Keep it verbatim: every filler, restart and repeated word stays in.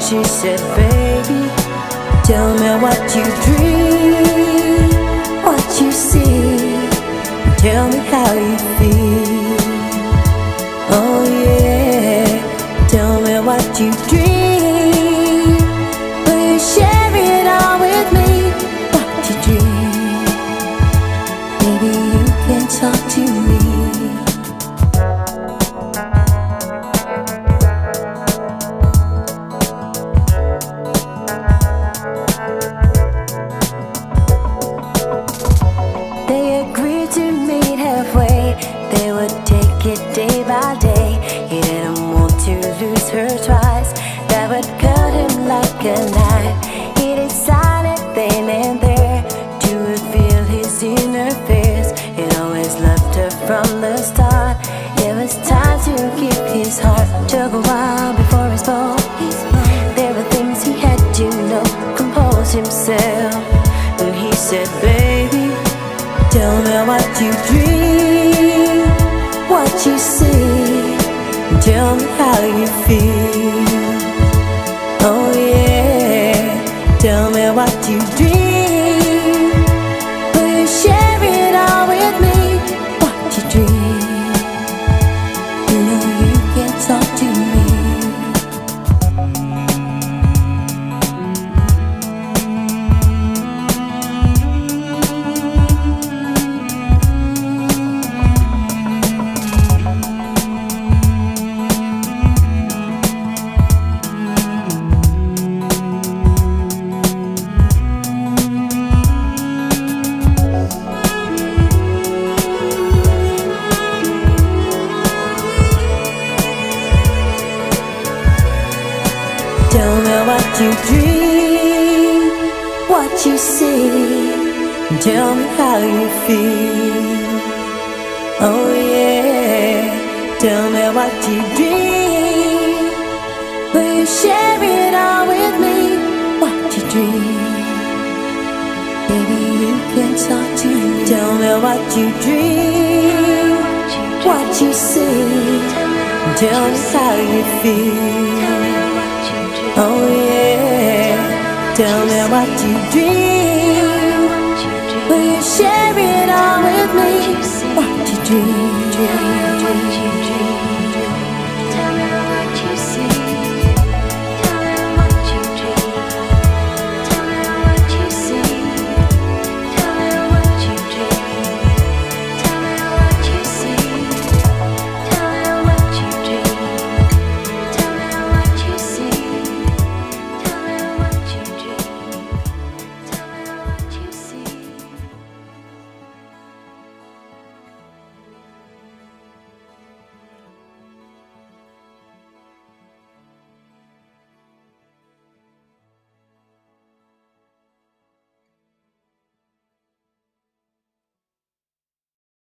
she said, baby, tell me what you dream, what you see, tell me how you feel. Oh yeah, tell me what you dream. Will you share it all with me? What you dream? Maybe you can talk to me. They agreed to meet halfway. They would take it day by day. He didn't want to lose her twice. That would cut him like a knife. He decided then and there to reveal his inner fears. He always loved her from the start. It was time to give his heart. Took a while before he spoke. There were things he had to know, compose himself. And he said, baby, tell me what you dream, what you see, tell me how you feel. Oh yeah, tell me what you dream. Will you share it all with me? What you dream? You know you can talk to me. Tell me what you dream, what you see, tell me how you feel. Oh yeah, tell me what you dream. Will you share it all with me? What you dream? Baby, you can talk to me. Tell me what you dream, what you see, tell me how you feel. Oh yeah, tell me what you dream. Will you share it all with me? What you dream?